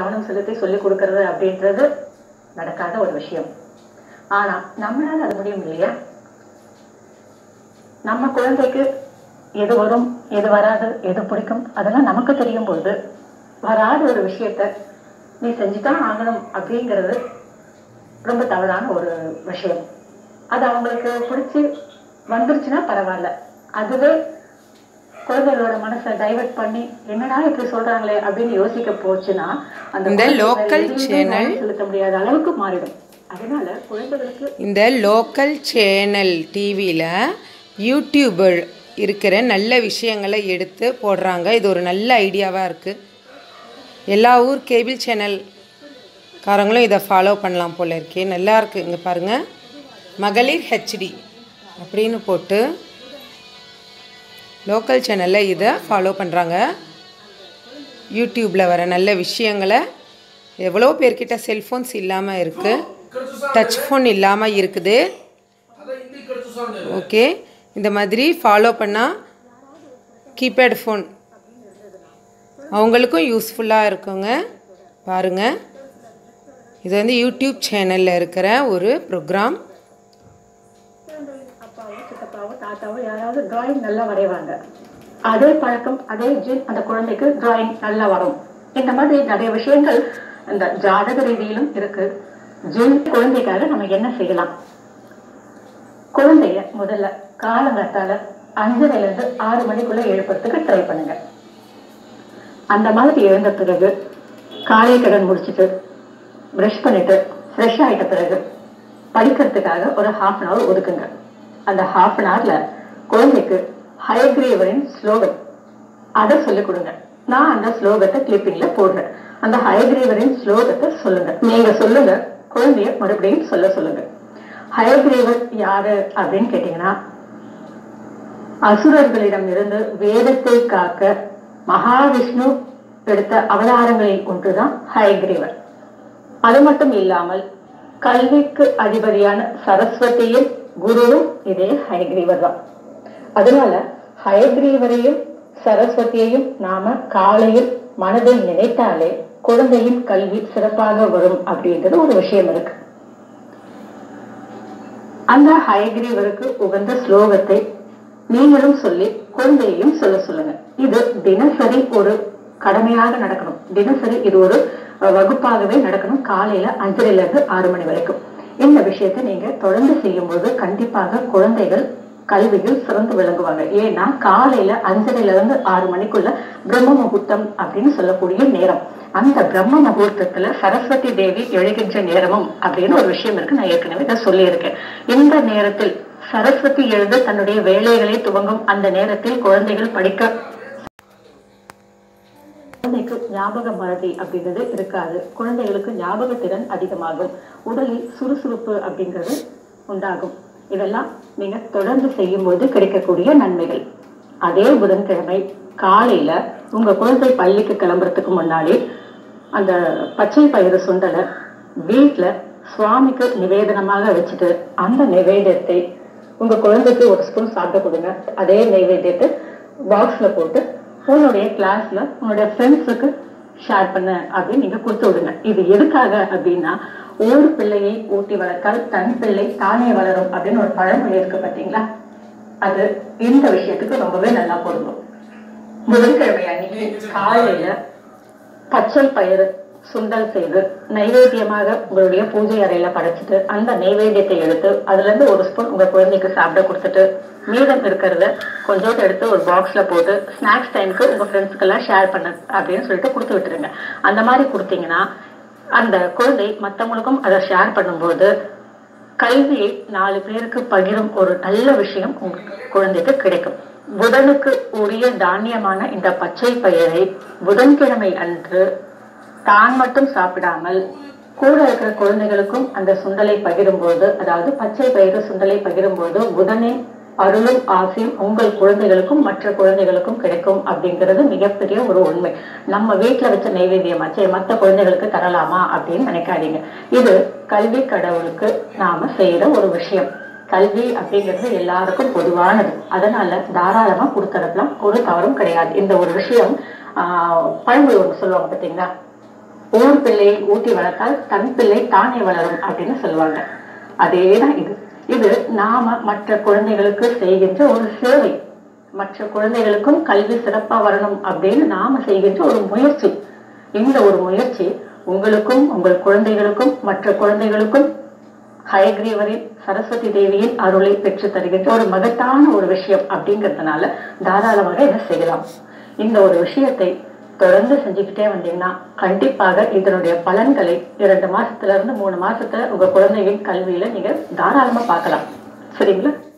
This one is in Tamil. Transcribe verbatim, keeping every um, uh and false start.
கவனம் செலுத்தி சொல்லிக் கொடுக்கறது அப்படின்றது நடக்காத ஒரு விஷயம். ஆனா நம்மளால அது முடியும் இல்லையா? நம்ம குழந்தைக்கு எது வரும், எது வராது, எது பிடிக்கும் அதெல்லாம் நமக்கு தெரியும் போது வராத ஒரு விஷயத்த நீ செஞ்சுதான் ஆகணும் அப்படிங்கிறது ரொம்ப தவறான ஒரு விஷயம். அது அவங்களுக்கு பிடிச்சி வந்துருச்சுன்னா பரவாயில்ல. அதுவே குழந்தைகளோட மனசை டைவர்ட் பண்ணி என்னடா இப்படி சொல்றாங்களே அப்படின்னு யோசிக்க போச்சுன்னா அந்த லோக்கல் சேனல் செலுத்த முடியாத அளவுக்கு மாறிடும். அதனால குழந்தைகளுக்கு இந்த லோக்கல் சேனல் டிவியில் யூடியூபர் இருக்கிற நல்ல விஷயங்களை எடுத்து போடுறாங்க. இது ஒரு நல்ல ஐடியாவாக இருக்குது. எல்லா ஊர் கேபிள் சேனல் காரங்களும் இதை ஃபாலோ பண்ணலாம் போல இருக்கே. நல்லா இருக்குது. இங்கே பாருங்கள், மகளிர் ஹெச்டி அப்படின்னு போட்டு லோக்கல் சேனலில் இதை ஃபாலோ பண்ணுறாங்க. யூடியூப்பில் வர நல்ல விஷயங்களை எவ்வளோ பேர்கிட்ட செல்ஃபோன்ஸ் இல்லாமல் இருக்குது, டச் ஃபோன் இல்லாமல் இருக்குது. ஓகே, இந்த மாதிரி ஃபாலோ பண்ணால் கீபேட் ஃபோன் அவங்களுக்கும் யூஸ்ஃபுல்லாக இருக்குங்க. பாருங்கள், இது வந்து யூடியூப் சேனலில் இருக்கிற ஒரு ப்ரோக்ராம். அப்பாவோ சித்தப்பாவோ தாத்தாவோ யாராவது டிராயிங் நல்லா வரைவாங்க. அதே பழக்கம், அதே ஜீன் அந்த குழந்தைக்கு டிராயிங் நல்லா வரும். இந்த மாதிரி நிறைய விஷயங்கள் இந்த ஜாதக ரீதியிலும் இருக்கு. ஜீன் குழந்தைக்காக நம்ம என்ன செய்யலாம்? குழந்தைய முதல்ல காலங்காத்தால அஞ்சரைல இருந்து ஆறு மணிக்குள்ள எழுப்புறதுக்கு ட்ரை பண்ணுங்க. அந்த மாதிரி எழுந்த பிறகு காலை கடன் முடிச்சுட்டு பிரஷ் பண்ணிட்டு ஃப்ரெஷ் ஆயிட்ட பிறகு படிக்கிறதுக்காக ஒரு ஹாஃப் அன் ஹவர் ஒதுக்குங்க. அந்த ஹாஃப் அன் ஹவர்ல குழந்தைக்கு ஹயக்ரீவரின் ஸ்லோகம் அதை சொல்லிக் கொடுங்க. நான் அந்த ஸ்லோகத்தை கிளிப்பிங்ல போடுறேன். அந்த ஹயக்ரீவரின் ஸ்லோகத்தை சொல்லுங்க. நீங்க சொல்லுங்க, குழந்தைய மறுபடியும் சொல்ல சொல்லுங்க. ஹயக்ரீவர் யாரு அப்படின்னு கேட்டீங்கன்னா, அசுரர்களிடம் இருந்து வேதத்தை காக்க மகாவிஷ்ணு எடுத்த அவதாரங்களில் ஒன்றுதான் ஹயக்ரீவர். அது மட்டும் இல்லாமல் கல்விக்கு அதிபதியான சரஸ்வதியின் குருவும் இதே ஹயக்ரீவர் தான். அதனால ஹயக்ரீவரையும் சரஸ்வதியையும் நாம காலையில் மனதில் நினைத்தாலே குழந்தையின் கல்வி சிறப்பாக வரும் அப்படின்றது ஒரு விஷயம் இருக்கு. அந்த ஹயக்ரீவருக்கு உகந்த ஸ்லோகத்தை நீங்களும் சொல்லி குழந்தையையும் சொல்ல சொல்லுங்க. இது தினசரி ஒரு கடமையாக நடக்கணும். தினசரி இது ஒரு வகுப்பாகவே நடக்கணும். காலையில அஞ்சரைல இருந்து ஆறு மணி வரைக்கும் இந்த விஷயத்தை நீங்க தொடர்ந்து செய்யும் போது கண்டிப்பாக குழந்தைகள் கல்வியில் சிறந்து விளங்குவாங்க. ஏன்னா காலையில அஞ்சரைல இருந்து ஆறு மணிக்குள்ள பிரம்ம முகூர்த்தம் அப்படின்னு சொல்லக்கூடிய நேரம். அந்த பிரம்ம முகூர்த்தத்துல சரஸ்வதி தேவி எழுகின்ற நேரமும் அப்படின்னு ஒரு விஷயம் இருக்கு. நான் ஏற்கனவே இதை சொல்லியிருக்கேன். இந்த நேரத்தில் சரஸ்வதி எழுந்து தன்னுடைய வேலைகளை துவங்கும் அந்த நேரத்தில் குழந்தைகள் படிக்க குழந்தைக்கு ஞாபக மறதி அப்படிங்கிறது இருக்காது. குழந்தைகளுக்கு ஞாபக திறன் அதிகமாகும். உடலில் சுறுசுறுப்பு அப்படிங்கிறது உண்டாகும். இதெல்லாம் நீங்க தொடர்ந்து செய்யும் போது கிடைக்கக்கூடிய நன்மைகள். அதே புதன்கிழமை காலையில உங்க குழந்தை பள்ளிக்கு கிளம்புறதுக்கு முன்னாடி அந்த பச்சை பயிறு சுண்டலை வீட்டுல சுவாமிக்கு நிவேதனமாக வச்சுட்டு அந்த நிவேதத்தை உங்க குழந்தைக்கு ஒரு ஸ்பூன் சாப்பிட கொடுங்க. அதே நைவேத்தியத்தை பாக்ஸ்ல போட்டு உன்னுடைய கிளாஸ்ல உன்னுடைய ஃப்ரெண்ட்ஸுக்கு ஷேர் பண்ண அப்படின்னு நீங்க கொடுத்து விடுங்க. இது எதுக்காக அப்படின்னா, ஒரு பிள்ளையை ஊட்டி வளர்த்தால் தன் பிள்ளை தானே வளரும் அப்படின்னு ஒரு பழமொழி இருக்கு பாத்தீங்களா? அது இந்த விஷயத்துக்கு ரொம்பவே நல்லா பொருந்தும். புதன்கிழமை அன்னைக்கு காலையில பச்சை பயிறு சுண்டல் செய்து நைவேத்தியமாக உங்களுடைய பூஜை அறையில படைச்சிட்டு அந்த நைவேத்தியத்தை எடுத்து அதுல இருந்து ஒரு ஸ்பூன் உங்க குழந்தைக்கு சாப்பிட கொடுத்துட்டு மீதம் இருக்கிறத கொஞ்சோட்டு எடுத்து ஒரு பாக்ஸ்ல போட்டு ஸ்நாக்ஸ் டைமுக்கு உங்க ஃப்ரெண்ட்ஸ்க்கு எல்லாம் ஷேர் பண்ண அப்படின்னு சொல்லிட்டு கொடுத்து விட்டுருங்க. அந்த மாதிரி கொடுத்தீங்கன்னா அந்த குழந்தை மற்றவங்களுக்கும் அதை ஷேர் பண்ணும்போது கல்வியை நாலு பேருக்கு பகிரும் ஒரு நல்ல விஷயம் உங்க குழந்தைக்கு கிடைக்கும். புதனுக்கு உரிய தானியமான இந்த பச்சை பயிரை புதன்கிழமை அன்று தான் மட்டும் சாப்பிடாமல் கூட இருக்கிற குழந்தைகளுக்கும் அந்த சுண்டலை பகிரும் போது, அதாவது பச்சை பயிறு சுண்டலை பகிரும் போது புதனின் அருளும் ஆசையும் உங்கள் குழந்தைகளுக்கும் மற்ற குழந்தைகளுக்கும் கிடைக்கும் அப்படிங்கிறது மிகப்பெரிய ஒரு உண்மை. நம்ம வீட்டுல வச்ச நைவேத்தியமாச்சே மற்ற குழந்தைகளுக்கு தரலாமா அப்படின்னு நினைக்காதீங்க. இது கல்வி கடவுளுக்கு நாம செய்யற ஒரு விஷயம். கல்வி அப்படிங்கிறது எல்லாருக்கும் பொதுவானது. அதனால தாராளமா கொடுத்தரலாம், ஒரு தவறும் கிடையாது. இந்த ஒரு விஷயம் ஆஹ் பழமொழி ஒன்று சொல்லுவாங்க பார்த்தீங்களா, ஊர் பிள்ளையை ஊட்டி வளர்த்தால் தன் பிள்ளை தானே வளரும் அப்படின்னு சொல்லுவாங்க. அதேதான் இது. இது நாம மற்ற குழந்தைகளுக்கு செய்கின்ற ஒரு சேவை. மற்ற குழந்தைகளுக்கும் கல்வி சிறப்பா வரணும் அப்படின்னு நாம செய்கின்ற ஒரு முயற்சி. இந்த ஒரு முயற்சி உங்களுக்கும் உங்கள் குழந்தைகளுக்கும் மற்ற குழந்தைகளுக்கும் ஹயக்ரீவரின் சரஸ்வதி தேவியின் அருளை பெற்று தருகின்ற ஒரு மகத்தான ஒரு விஷயம் அப்படிங்கிறதுனால தாராளமாக இதை செய்யலாம். இந்த ஒரு விஷயத்தை தொடர்ந்து செஞ்சுக்கிட்டே வந்தீங்கன்னா கண்டிப்பாக இதனுடைய பலன்களை இரண்டு மாசத்துல இருந்து மூணு மாசத்துல உங்க குழந்தையின் கல்வியில நீங்க தாராளமா பார்க்கலாம். சரிங்களா?